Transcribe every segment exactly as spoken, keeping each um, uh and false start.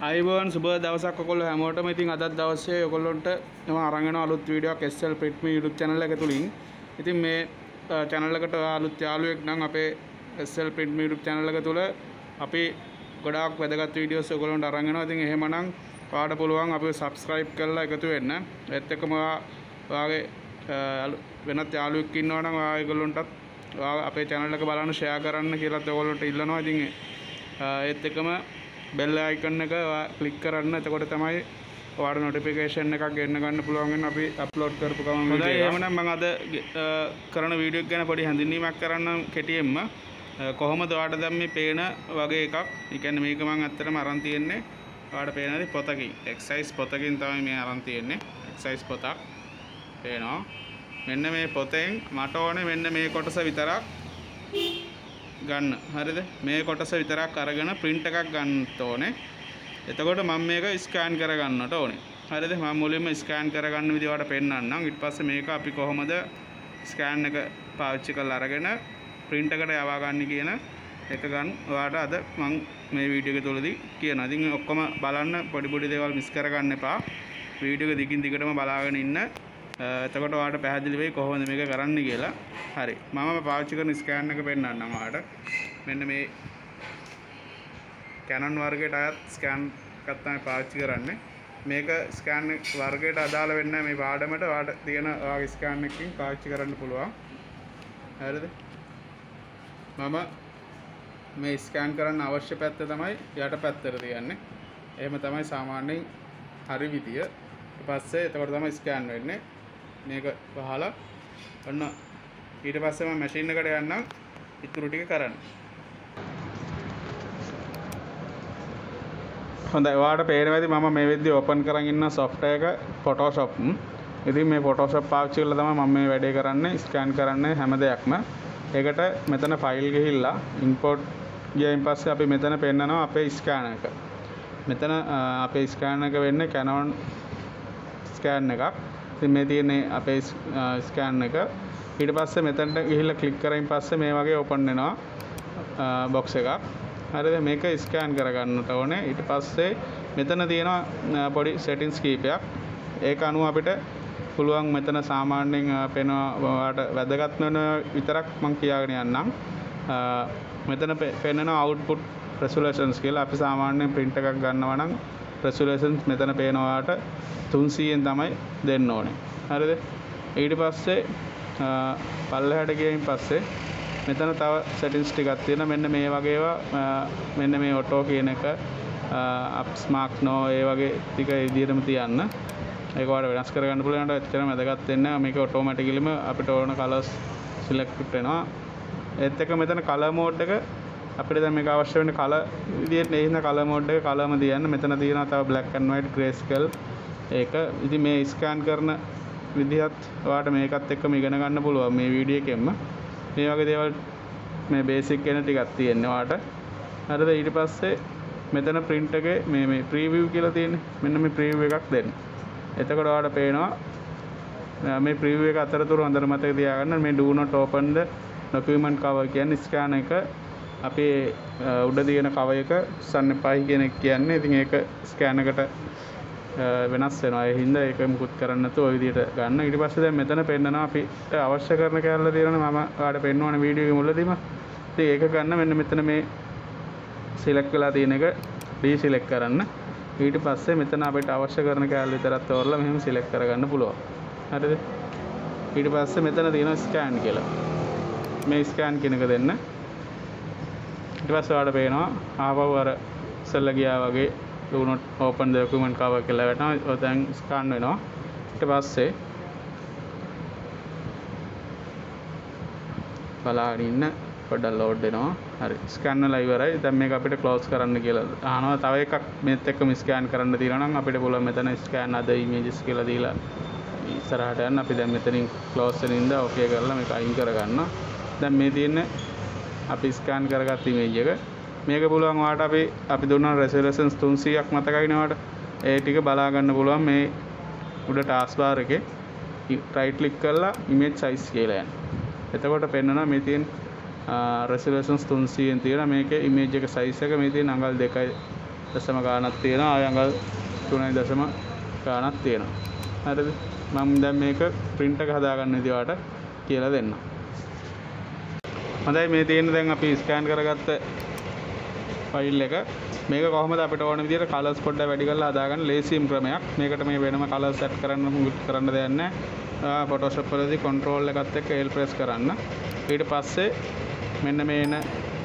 අයිබෝන් සුබ දවසක් ඔයගොල්ලෝ හැමෝටම. ඉතින් අද දවසේ ඔයගොල්ලන්ට මම අරන් එන අලුත් වීඩියෝ එකක් S L Printme YouTube channel එක තුලින්. ඉතින් මේ channel එකට අලුත් යාළුවෙක් නම් අපේ S L Printme YouTube channel එක තුල අපි ගොඩාක් වැදගත් වීඩියෝස් ඔයගොල්ලන්ට අරන් එනවා. ඉතින් එහෙමනම් ඔයාලට පුළුවන් අපිව subscribe කරලා එකතු වෙන්න. ඒත් එක්කම ඔයාගේ වෙනත් යාළුවෙක් ඉන්නවා නම් ඔයා ඒගොල්ලන්ටත් අපේ channel එක බලන්න share කරන්න කියලාත් ඔයගොල්ලන්ට ඉල්ලනවා. ඉතින් ඒත් එක්කම bell icon එක click කරන්න. එතකොට තමයි ඔයාලට notification එකක් ගෙන්න ගන්න පුළුවන් වෙන අපි upload කරපු ගමන් වීඩියෝ. හොඳයි, එහෙනම් මම අද කරන වීඩියෝ එක ගැන පොඩි හැඳින්වීමක් කරන්න කෙටියෙන්ම. කොහොමද ඔයාලට දැන් මේ පේන වගේ එකක්. ඒ කියන්නේ මේක මම ඇත්තටම අරන් තියෙන්නේ ඔයාලට පේනද පොතකින්. exercise පොතකින් තමයි මේ අරන් තියෙන්නේ. exercise පොතක් පේනවා. මෙන්න මේ පොතෙන් මට ඕනේ මෙන්න මේ කොටස විතරක් ගන්න. හරිද? මේ කොටස විතරක් අරගෙන print එකක් ගන්න ඕනේ. එතකොට මම මේක ස්කෑන් කර ගන්නට ඕනේ. හරිද? මම මුලින්ම ස්කෑන් කරගන්න විදිහ ඔයාලට පෙන්නන්නම්. ඊට පස්සේ මේක අපි කොහොමද ස්කෑන් එක පාවිච්චි කරලා අරගෙන print එකට යවා ගන්න කියන එක ගන්න ඔයාලට අද මම මේ වීඩියෝ එක තුලදී කියනවා. ඉතින් ඔක්කොම බලන්න, පොඩි පොඩි දේවල් මිස් කරගන්න එපා. වීඩියෝ එක දිගින් දිගටම බලාගෙන ඉන්න. එතකොට ඔයාලට පැහැදිලි වෙයි කොහොමද මේක කරන්න කියලා. හරි. මම පාවිච්චි කරන ස්කෑන් එක පෙන්නන්නම් ඔයාලට. මෙන්න මේ Canon වර්ගයට අයත් ස්කෑන් එකක් තමයි පාවිච්චි කරන්නේ. මේක ස්කෑන් වර්ගයට අදාළ වෙන්නේ නැහැ. මේ පාඩමට ඔයාලට තියෙන ඔයාගේ ස්කෑන් එකකින් පාවිච්චි කරන්න පුළුවන්. හරිද? මම මේ ස්කෑන් කරන්න අවශ්‍ය පැත්ත තමයි යට පැත්තට තියන්නේ. එහෙම තමයි සාමාන්‍යයෙන් හරි විදිය. ඊට පස්සේ එතකොට තමයි ස්කෑන් වෙන්නේ. මේක වහලා ඔන්න ඊට පස්සේ මම මැෂින් එකට යන්නම් ඉතුරු ටික කරන්න. හොඳයි, ඔයාලට පේනවා ඇති මම මේ විදිහට ඕපන් කරන් ඉන්න software එක Photoshop. ඉතින් මේ Photoshop පාවිච්චි කරලා තමයි මම මේ වැඩේ කරන්නේ, ස්කෑන් කරන්නේ හැම දෙයක්ම. ඒකට මෙතන ෆයිල් ගිහිල්ලා import ගියයින් පස්සේ අපි මෙතන පෙන්නනවා අපේ ස්කෑන් එක. මෙතන අපේ ස්කෑන් එක වෙන්නේ Canon ස්කෑන් එකක්. ඉතින් මේ තියෙන්නේ අපේ ස්කෑන් එක. ඊට පස්සේ මෙතනට ගිහිල්ලා ක්ලික් කරයින් පස්සේ මේ වගේ ඕපන් වෙනවා බොක්ස් එකක්. හරිද? මේක ස්කෑන් කරගන්නට ඕනේ. ඊට පස්සේ මෙතන තියෙනවා පොඩි settings කීපයක්. ඒක අනුව අපිට පුළුවන් මෙතන සාමාන්‍යයෙන් පේනවා ඔයාලට වැදගත් වෙන විතරක් මම කියාගෙන යන්නම්. මෙතන පෙන්නන output resolutions කියලා. අපි සාමාන්‍යයෙන් print එකක් ගන්නවා නම් resolutions මෙතන පේනවා ඔයාලට තුන්සීයෙන් තමයි දෙන්න ඕනේ. හරිද? ඊට පස්සේ පල්ලෙහාට ගියයින් පස්සේ මෙතන තව settings ටිකක් තියෙනවා. මෙන්න මේ වගේ ඒවා මෙන්න මේ auto කියන එක ups mark no ඒ වගේ ටික ඉදිරියටම තියන්න. ඒක ඔයාලට වෙනස් කරගන්න පුළුවන්. ඒකට එච්චරම වැදගත් වෙන්නේ නැහැ. මේක automaticallyම අපිට ඕන colors select වෙනවා. ඒත් එක්ක මෙතන color mode එක අපිට දැන් මේක අවශ්‍ය වෙන්නේ color විදියට නේ. ඉන්න color mode එක colorම තියන්න. මෙතන තියෙනවා තව black and white, grayscale ඒක. ඉතින් මේ ස්කෑන් කරන විදිහත් ඔයාලට මේකත් එක්කම ඉගෙන ගන්න පුළුවන් මේ වීඩියෝ එකෙන්ම. මේ වගේ දේවල් මේ බේසික් වෙන ටිකක් තියෙනවා ඔයාලට. හරිද? ඊට පස්සේ මෙතන print එකේ මේ මේ preview කියලා තියෙන්නේ. මෙන්න මේ preview එකක් දෙන්න. එතකොට ඔයාලට පේනවා මේ preview එක අතරතුර හොඳට මතක තියාගන්න මේ do not open the document cover කියන්නේ ස්කෑන් එක අපේ උඩ තියෙන cover එක සන්න එපායි කියන එක කියන්නේ. ඉතින් ඒක ස්කෑන් එකට වෙනස් වෙනවා. ඒ හින්දා ඒක මුකුත් කරන්න නැතුව ওই විදිහට ගන්න. ඊට පස්සේ දැන් මෙතන පෙන්නනවා අපිට අවශ්‍ය කරන කැලල තියෙනවා. මම ඔයාලට පෙන්වන වීඩියෝ එකේ මුලදීම. ඉතින් ඒක ගන්න මෙන්න මෙතන මේ සිලෙක්ට් වෙලා තියෙන එක ඩීසිලෙක්ට් කරන්න. ඊට පස්සේ මෙතන අපිට අවශ්‍ය කරන කැලල විතරක් තෝරලා මෙහෙම සිලෙක්ට් කරගන්න පුළුවන්. හරිද? ඊට පස්සේ මෙතන තියෙනවා ස්කෑන් කියලා. මේ ස්කෑන් කියන එක දෙන්න. ඊට පස්සේ ඔයාලට පේනවා ආපහු අර ඉස්සෙල්ලා ගියා වගේ do not open the document cover කියලා වැටෙනවා. දැන් ස්කෑන් වෙනවා. ඊට පස්සේ බලාගෙන ඉන්න පොඩ්ඩක් ලෝඩ් වෙනවා. හරි, ස්කෑන් වෙලා ඉවරයි. දැන් මේක අපිට ක්ලෝස් කරන්න කියලා අහනවා. තව එකක් මේත් එක්කම ස්කෑන් කරන්න තියෙනවා නම් අපිට පුළුවන් මෙතන ස්කෑන් other images කියලා දීලා ඉස්සරහට යන්න. අපි දැන් මෙතනින් ක්ලෝස් වෙනින්ද ඕකේ කරලා මේක අයින් කරගන්නවා. දැන් මේ තියෙන්නේ අපි ස්කෑන් කරගත්ත image එක. මේක පුළුවන් ඔයාලට අපි අපි දුන්නා resolutions තුන්සීයක් මතකයිනේ ඔයාලට. ඒ ටික බලා ගන්න පුළුවන් මේ උඩ task bar එකේ right click කරලා image size කියලා යන්න. එතකොට පෙන්නනවා මේ තියෙන resolutions තුන්සීයෙන් තියෙන මේකේ image එක size එක මේ තියෙන අඟල් දෙකයි දශම ගානක් තියෙනවා. ආය අඟල් තුනයි දශම ගානක් තියෙනවා. හරිද? මම දැන් මේක print එක හදාගන්න විදිහ ඔයාලට කියලා දෙන්නම්. හොඳයි මේ තියෙන දැන් අපි ස්කෑන් කරගත්ත ෆයිල් එක මේක කොහොමද අපිට ඕන විදිහට කලර්ස් පොඩ්ඩක් වැඩි කරලා හදාගන්න ලේසියම් ක්‍රමයක්. මේකට මේ වෙනම කලර්ස් සෙට් කරන්න කරන්න දෙයක් නැහැ. Photoshop වලදී control එකත් එක්ක L press කරන්න. ඊට පස්සේ මෙන්න මේ එන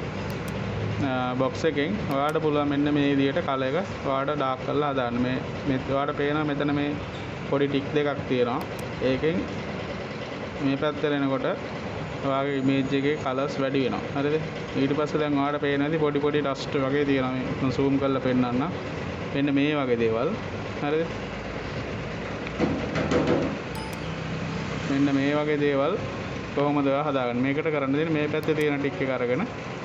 box එකෙන් ඔයාලට පුළුවන් මෙන්න මේ විදිහට කලර් එක ඔයාලට ඩාර්ක් කරලා හදාන්න. මේ මේ ඔයාලට පේනවා මෙතන මේ පොඩි ටික් දෙකක් තියෙනවා. ඒකෙන් මේ පැත්තට එනකොට ඔයාගේ ඉමේජ් එකේ කලර්ස් වැඩි වෙනවා. හරිද? ඊට පස්සේ දැන් ඔයාලට පේනවාදී පොඩි පොඩි ඩස්ට් වගේ තියෙනවා. මේ මම zoom කරලා පෙන්නන්න. මෙන්න මේ වගේ දේවල්. හරිද? මෙන්න මේ වගේ දේවල් කොහොමද ඔයා හදාගන්නේ? මේකට කරන්න දෙන්නේ මේ පැත්තේ තියෙන ටික් එක අරගෙන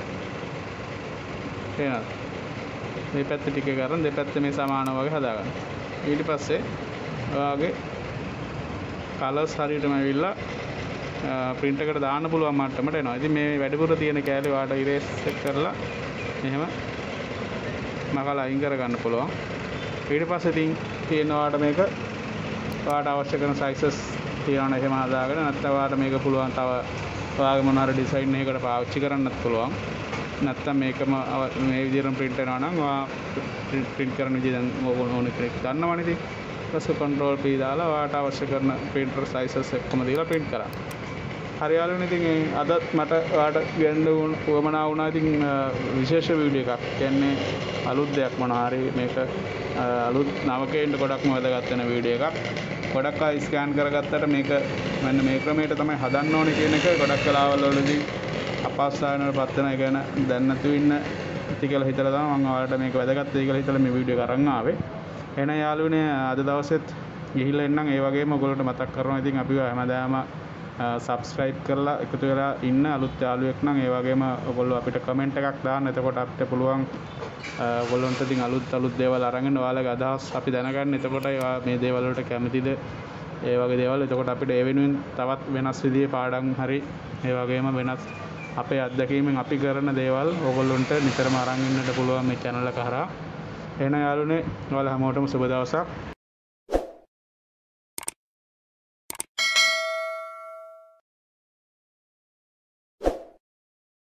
පේනවද? මේ පැත්තේ ටික එක අරන් දෙපැත්ත මේ සමානව වගේ හදාගන්න. ඊට පස්සේ ඔයාගේ කලර්ස් හරියටම ඇවිල්ලා print එකට දාන්න පුළුවන් මට්ටමට එනවා. ඉතින් මේ වැඩිපුර තියෙන කැලේ ඔයාලට erase කරලා මෙහෙම මකලා අයින් කරගන්න පුළුවන්. ඊට පස්සේ ඉතින් තියෙන ඔයාලට මේක ඔයාලට අවශ්‍ය කරන sizes තියනවා එහෙම හදාගෙන නැත්නම් ඔයාලට මේක පුළුවන් තව ඔයාගේ මොන හරි design එකකට පාවිච්චි කරන්නත් පුළුවන්. නැත්නම් මේකම මේ විදිහට print වෙනවා නම් ඔයා print කරන විදිහ දැන් ඕන කෙනෙක් දන්නවනේ ඉතින්. ඊට පස්සේ control P දාලා ඔයාලට අවශ්‍ය කරන printer sizes එක්කම දීලා print කරන්න. හරි යාළුවනේ ඉතින් අදත් මට ඔයාලට ගන්න උවමනා වුණා ඉතින් විශේෂ වීඩියෝ එකක්. කියන්නේ අලුත් දෙයක් මොනවා හරි මේක අලුත් නවකේන්ට ගොඩක්ම වැදගත් වෙන වීඩියෝ එකක්. ගොඩක් අය ස්කෑන් කරගත්තට මේක මෙන්න මේ ක්‍රමයට තමයි හදන්න ඕනේ කියන එක ගොඩක් වෙලාවල් වලදී අපහසුතාවයකට පත් වෙන එක ගැන දැන් නැතුව ඉන්න ඉති කියලා හිතලා තමයි මම ඔයාලට මේක වැදගත් වෙයි කියලා හිතලා මේ වීඩියෝ එක අරන් ආවේ. එහෙනම් යාළුවනේ අද දවසෙත් ගිහිල්ලා එන්නම්. ඒ වගේම ඔයගොල්ලන්ට මතක් කරනවා ඉතින් අපි හැමදාම subscribe කරලා එකතු වෙලා ඉන්න අලුත් යාළුවෙක් නම් ඒ වගේම ඔයගොල්ලෝ අපිට comment එකක් දාන්න. එතකොට අපිට පුළුවන් ඔයගොල්ලන්ට ඉතින් අලුත් අලුත් දේවල් අරගෙන ඔයාලගේ අදහස් අපි දැනගන්න. එතකොටයි මේ දේවල් වලට කැමතිද ඒ වගේ දේවල්. එතකොට අපිට ඒ වෙනුවෙන් තවත් වෙනස් විදිහේ පාඩම් හරි ඒ වගේම වෙනස් අපේ අත්දැකීමෙන් අපි කරන දේවල් ඔයගොල්ලන්ට නිතරම අරන් ඉන්නට පුළුවන් මේ channel එක හරහා. එහෙනම් යාළුවනේ ඔයාලා හැමෝටම සුබ දවසක්.